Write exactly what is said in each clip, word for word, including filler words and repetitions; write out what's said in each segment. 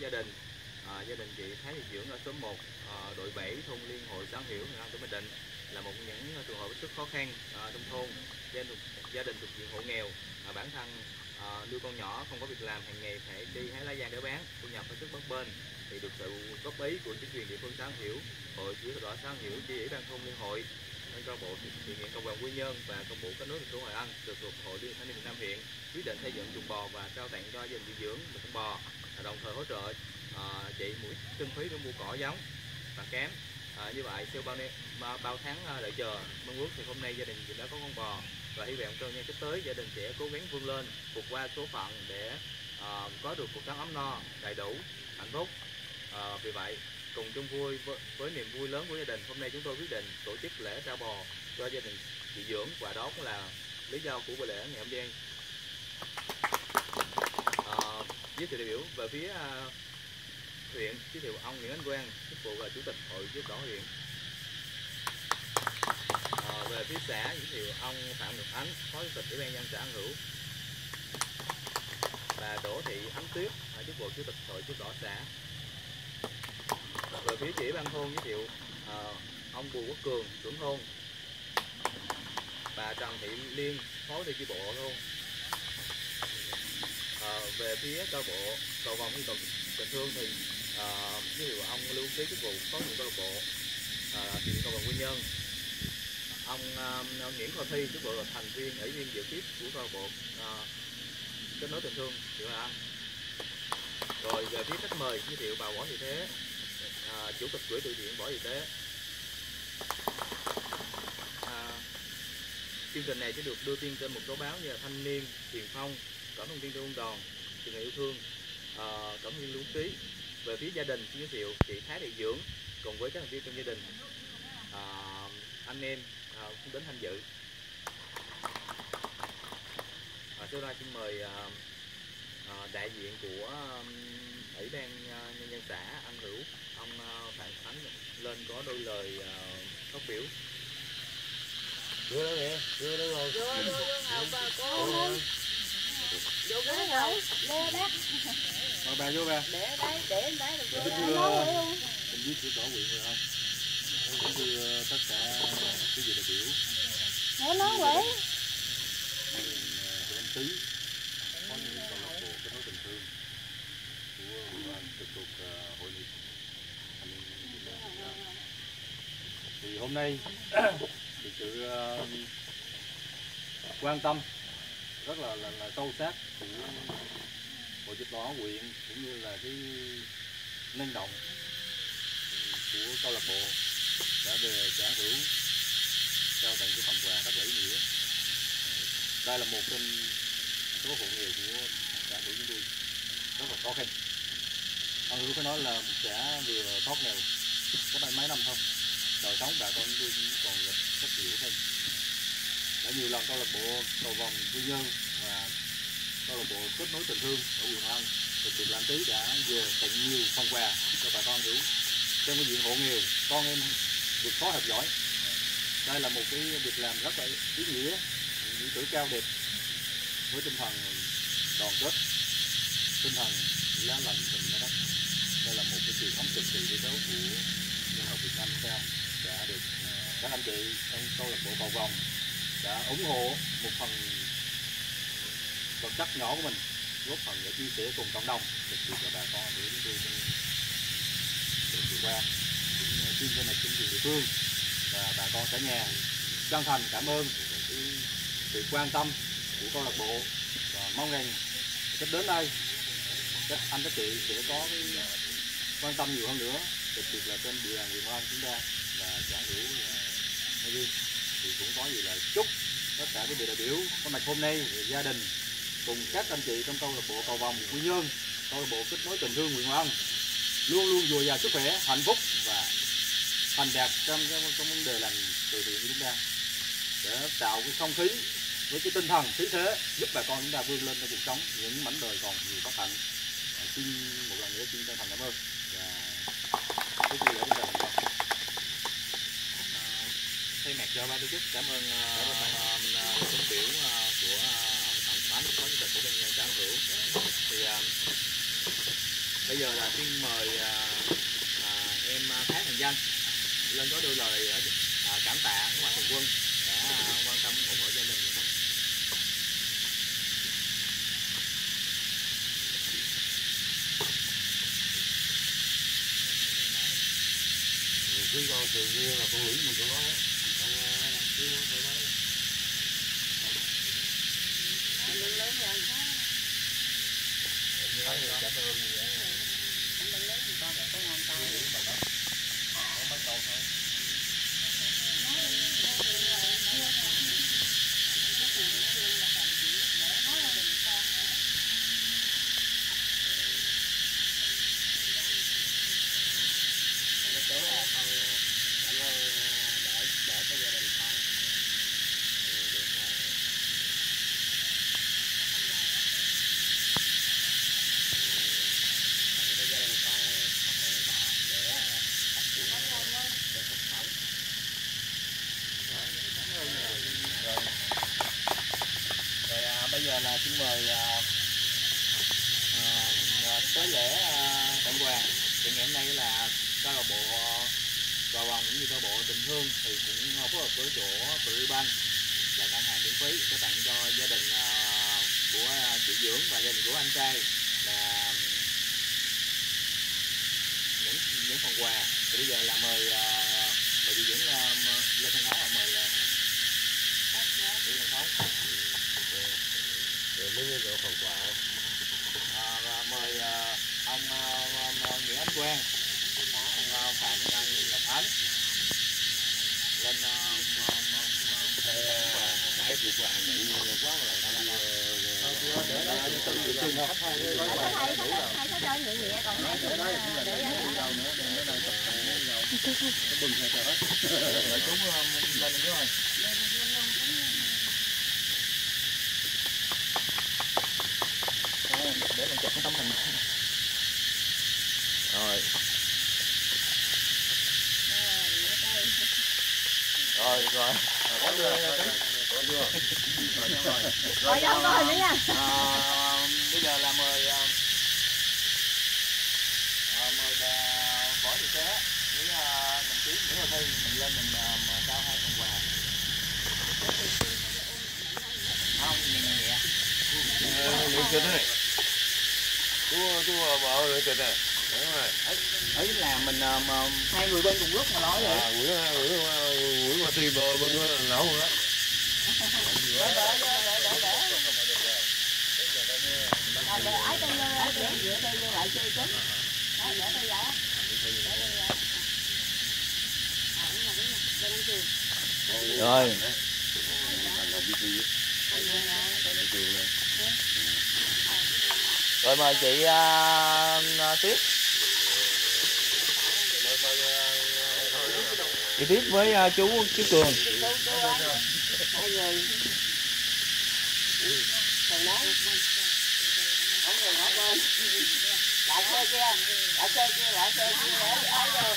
gia đình. À, gia đình chị Thái Thị Dưỡng ở số một à, đội bảy thôn Liên Hội, xã An Hiểu, huyện An Tỉnh Bình Định là một trong những trường hợp rất khó khăn à, trong thôn. Gia đình, gia đình thuộc diện hộ nghèo, à, bản thân à, nuôi con nhỏ, không có việc làm, hàng ngày phải đi hái lá giang để bán, thu nhập hết sức bấp bênh. Thì được sự góp ý của chính quyền địa phương xã An Hiểu, hội chữ thập đỏ xã An Hiểu, chi ủy ban thôn Liên Hội, câu bộ thiện nguyện Cộng đoàn Quy Nhơn và công bộ kết nối thành phố Hội An được thuộc hội liên thanh niên Việt Nam huyện quyết định xây dựng chuồng bò và trao tặng cho gia đình chị Dưỡng một con bò, đồng thời hỗ trợ à, chị mũi kinh phí để mua cỏ giống và cám. À, như vậy sau bao, bao, bao tháng đợi chờ mong ước thì hôm nay gia đình chị đã có con bò và hy vọng trong những sắp tới gia đình sẽ cố gắng vươn lên vượt qua số phận để à, có được cuộc sống ấm no đầy đủ hạnh phúc. À, vì vậy cùng chung vui với, với niềm vui lớn của gia đình, hôm nay chúng tôi quyết định tổ chức lễ trao bò cho gia đình chị Dưỡng và đó cũng là lý do của buổi lễ ngày hôm nay. À, giới thiệu đại biểu về phía uh, huyện, giới thiệu ông Nguyễn Anh Quang, chức vụ là chủ tịch hội chữ thập đỏ huyện. À, về phía xã giới thiệu ông Phạm Ngọc Ánh, phó chủ tịch ủy ban nhân xã An Hữu, và Đỗ Thị Ánh Tuyết, chức vụ chủ tịch hội chữ thập đỏ xã. Về phía chỉ ban thôn giới thiệu uh, ông Bùi Quốc Cường, trưởng thôn, bà Trần Thị Liên, phó thư chi bộ thôn. À, về phía câu bộ cầu vòng dân tộc Tình Thương thì uh, giới thiệu ông Lưu Ký, chức vụ phó chủ tịch câu lạc bộ uh, cầu vòng Quy Nhơn. Ông uh, Nguyễn Khoa Thi, chức vụ là thành viên ủy viên dự tiếp của câu lạc bộ uh, kết nối tình thương huyện Hội An. Rồi về phía khách mời giới thiệu bà Võ Thị Thế, À, chủ tịch quỹ từ thiện Võ Y tế. À, chương trình này sẽ được đưa tin trên một số báo như là Thanh Niên, Tiền Phong, Cổng Thông tin Trung ương Đoàn, Trường Yêu Thương, à, Cổng Thông tin Lưu Ký. Về phía gia đình giới thiệu chị Thái Thị Dưỡng cùng với các thành viên trong gia đình, à, anh em à, cũng đến tham dự. À, sau đây xin mời à, à, đại diện của um, ủy ban uh, nhân dân xã An Hữu, ông uh, Phạm Khánh lên có đôi lời uh, phát biểu. Đưa đó kìa, đưa đó rồi. Đưa đưa đưa ngầu bà cô ơi. Vô ghế ngầu, lê bác. Mời bà vô bà. Để đây, để đây được chưa. Đưa nấu luôn. Mình viết chữ đỏ quyện rồi không? Để đưa tất cả cái gì đại biểu. Để nấu vậy. Anh Tý, phó chủ tịch câu lạc bộ kết nối tình thương của huyện trực thuộc hội nghị thanh niên Việt Nam. Thì hôm nay thì sự uh, quan tâm rất là, là, là sâu sắc của hội chữ thập đỏ huyện cũng như là cái năng động của câu lạc bộ đã về xã Hữu trao tặng cái phần quà rất là ý nghĩa. Đây là một trong số hộ nghèo của xã Hữu chúng tôi rất là khó khăn. An Hữu phải nói là một xã vừa thoát nghèo có đây mấy năm thôi, đời sống bà con chúng tôi còn gặp rất nhiều hơn. Đã nhiều lần câu lạc bộ cầu vòng Quy Nhơn và câu lạc bộ kết nối tình thương ở huyện Hội An được được làm tí đã về tặng nhiều phần quà cho bà con Hữu trong cái diện hộ nghèo, con em vượt khó học giỏi. Đây là một cái việc làm rất là ý nghĩa, nghĩa cử cao đẹp với tinh thần đoàn kết, tinh thần lá lành tình đó. Đây là một cái truyền thống cực kỳ quý báu của dân tộc Việt Nam chúng ta, đã được các anh chị trong câu lạc bộ cầu vòng đã ủng hộ một phần vật chất nhỏ của mình, góp phần để chia sẻ cùng cộng đồng, đặc biệt là bà con để chúng tôi trong đợt vừa qua cũng chuyên trên này chính quyền địa phương và bà con cả nhà chân thành cảm ơn cái sự quan tâm của câu lạc bộ và mong rằng sắp đến đây các anh các chị sẽ có cái quan tâm nhiều hơn nữa, đặc biệt là trên địa bàn huyện Hội An chúng ta và xã Hữu nói riêng. Thì cũng có gì là chúc tất cả quý vị đại biểu có mặt hôm nay, gia đình cùng các anh chị trong câu lạc bộ cầu vòng Quy Nhơn, câu lạc bộ kết nối tình thương huyện Hội An luôn luôn dồi dào sức khỏe, hạnh phúc và thành đạt trong cái trong vấn đề làm từ thiện của chúng ta, để tạo cái không khí với cái tinh thần khí thế giúp bà con chúng ta vươn lên trong cuộc sống, những mảnh đời còn nhiều bất hạnh. Xin một lần nữa xin chân thành cảm ơn và cái gì ở đây là thay mặt cho ban tổ chức cảm ơn phát biểu của ông Phạm Khánh, phó chủ tịch ủy ban nhân dân xã Hữu. Thì bây giờ là xin mời à, à, em Thái Thành Danh lên có đôi lời à, cảm tạ các mạnh thường quân đã quan tâm ủng hộ gia đình. Khi con tự nhiên là con nghĩ gì của nó á, con cứ nói thôi đấy. Anh đừng lớn rồi anh Thái. Nói gì cảm ơn gì vậy? Anh đừng lớn rồi con có ngon tay. Có mấy câu thôi. Chỗ là con cảm ơn đỡ đỡ cho gia đình con được cho gia đình con có con bò để phát triển về cuộc sống. Rồi, rồi à, bây giờ là xin mời à, à, tới lễ à, tặng quà. Thì ngày hôm nay là câu lạc bộ Gò Vòng cũng như câu lạc bộ Tình Thương thì cũng phối hợp với chỗ Agribank là ngân hàng miễn phí có tặng cho gia đình à, của chị Dưỡng và gia đình của anh trai là những những phần quà. Thì bây giờ là mời à, mời chị Dưỡng uh, lên sân khấu và mời uh, lên sân khấu. Rồi mấy cái phần quà À, và mời uh, ông uh, Nguyễn Ánh Quang, ông uh, Phạm Ngọc Ánh lên cái việc quà nghĩ quá là để đó để từng từng từng khách hàng cái gói quà Hai cái cho nhẹ nhẹ còn hai cái đó để đâu nữa đừng có này tập cái bừng hết hết rồi chúng lên nữa rồi. Để mình chụp cái tấm hình rồi rồi rồi có chưa có chưa rồi đâu có hình nữa nha. À, bây giờ là mời à, mời bà Võ Thị Té với à, đồng chí Nguyễn Hồ Thi mình lên mình à, trao hai phần quà. Không nhẹ nhẹ lấy chân này chú chú bảo lấy chân này ấy ấy là mình uh, hai người bên cùng lúc mà nói vậy. À, Nguyễn Nguyễn Nguyễn Hoa Thi bên bên nấu đó. Rồi. Rồi mời chị uh, Tiếp. Chị Tiếp với uh, chú chú Cường. Hai người. Thằng đó. Không người hết bên. Lại xe kia, lại xe kia, lại xe kia để ai vô.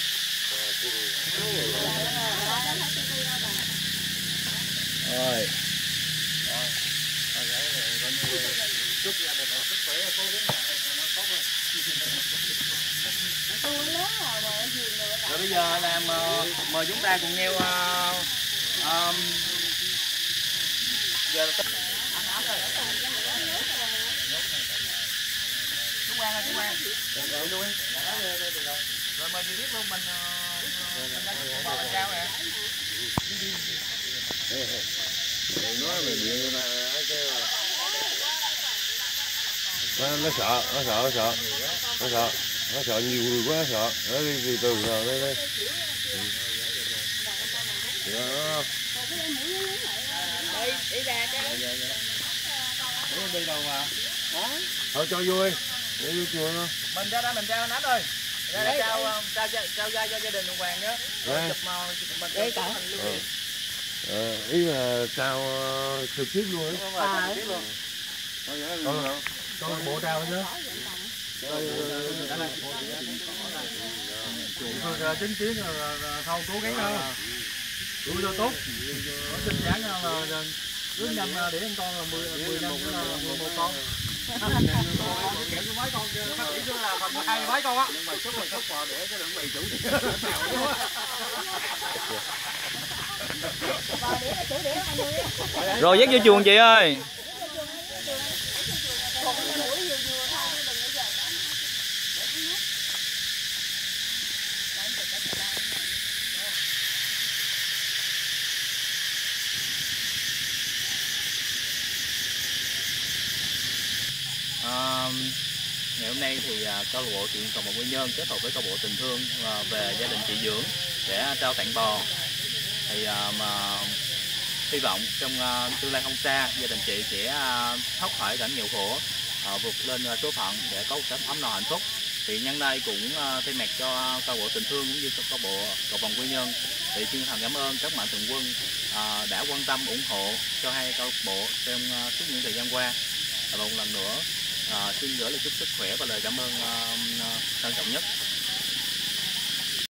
Rồi. Chúc gia đình sức khỏe cố gắng nó tốt hơn. Rồi bây giờ là uh, mời chúng ta cùng nhau uh, um, giờ chú Quang ơi, chú Quang. Rồi luôn. Rồi mời chị Biết luôn mình mình đang bò lên cao nè. Đừng nói về điện là cái nó, nó sợ, nó sợ, nó sợ, nó sợ, nó sợ nhiều người quá, nó sợ, nó đi từ từ rồi đây đây. Đó. Đi, đi ra cái. Ủa đi đâu mà? Đó. Thôi cho vui, để vô chùa nó. Mình ra đây mình trao nát ơi. Ra đây trao trao trao ra cho gia đình Hồng Hoàng đó. Chụp màu mình đây cả. Ờ, ý là sao trực tiếp luôn á. À. Trực tiếp luôn. Có có bộ trao chứ. Rồi chứng kiến là thâu cố gắng hơn, đủ cho tốt, có sinh sản là cứ nhầm để anh con là mười mười năm mười một con. Kẹo cho mấy con phát triển xuống là thành hai mấy con á. Nhưng mà chút mình chút vào để cái lượng mì chủ đĩa mèo luôn á. Rồi dắt vô chuồng chị ơi. À, ngày hôm nay thì à, câu lạc bộ chuyện cộng đồng Quy Nhơn kết hợp với câu lạc bộ tình thương à, về gia đình chị Dưỡng để trao tặng bò. Thì à, mà hy vọng trong à, tương lai không xa gia đình chị sẽ à, thoát khỏi cảnh nghèo khổ, à, vượt lên à, số phận để có cuộc sống ấm no hạnh phúc. Thì nhân đây cũng à, thay mặt cho câu lạc bộ tình thương cũng như câu lạc bộ cộng đồng Quy Nhơn thì chân thành cảm ơn các mạnh thường quân à, đã quan tâm ủng hộ cho hai câu lạc bộ trong à, suốt những thời gian qua. Và một lần nữa à, xin gửi lời chúc sức khỏe và lời cảm ơn uh, trân trọng nhất